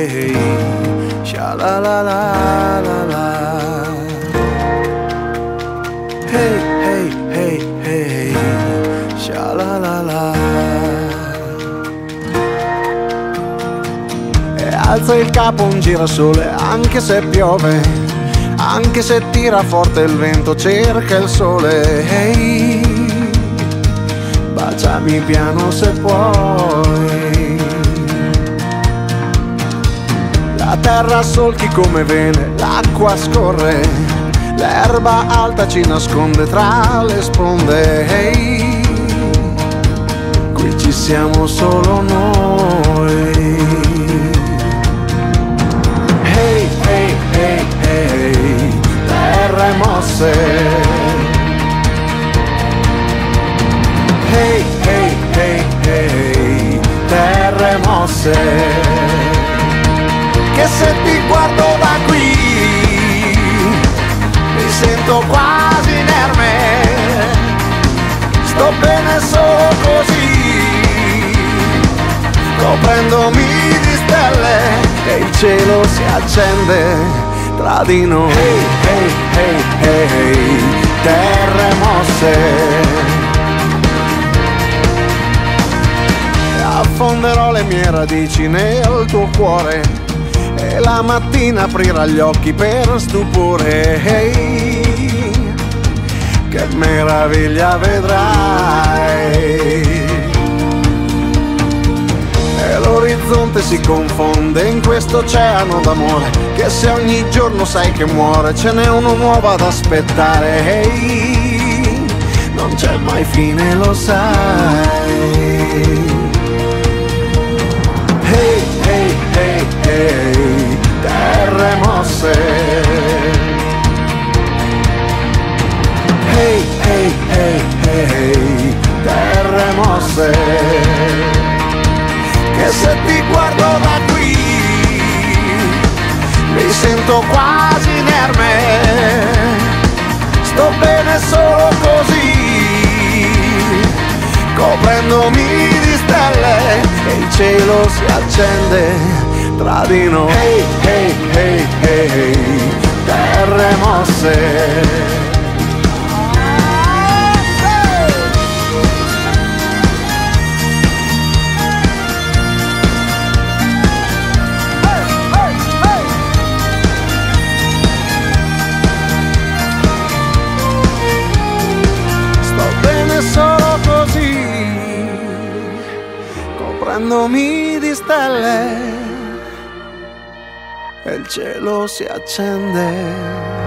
hey, sha la la la la la. Hey, hey, hey, hey, sha la la la. E alza il capo un girasole, anche se piove, anche se tira forte il vento, cerca il sole. Hey, baciami piano se puoi. La terra solchi come vene, l'acqua scorre, l'erba alta ci nasconde tra le sponde. Hey, qui ci siamo solo noi. Hey, hey, hey, hey, terre mosse. Hey, hey, hey, hey, terre mosse. Che se ti guardo da qui mi sento quasi inerme, sto bene solo così, coprendomi di stelle e il cielo si accende tra di noi. Hey, hey, hey, hey, terre mosse. Affonderò le mie radici nel tuo cuore e la mattina aprirà gli occhi per stupore. Hey, che meraviglia vedrai. E l'orizzonte si confonde in questo oceano d'amore, che se ogni giorno sai che muore ce n'è uno nuovo ad aspettare. Hey, non c'è mai fine, lo sai. Hey, hey, hey, hey, terre mosse. Hey, hey, hey, hey, terre mosse. Che se ti guardo da qui mi sento quasi inerme, sto bene solo così, coprendomi di stelle e il cielo si accende tra di noi. Hey, hey, hey, hey, terre mosse. Coprendomi di stelle e il cielo si accende